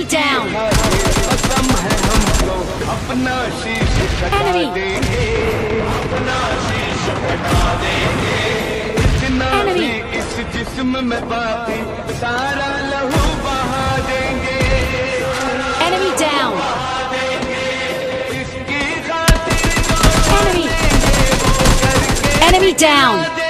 Enemy down. Enemy. Enemy. इस जिस्म में बाकी सारा लहू बहा देंगे। Enemy down. इसकी खातिर Enemy. Enemy down.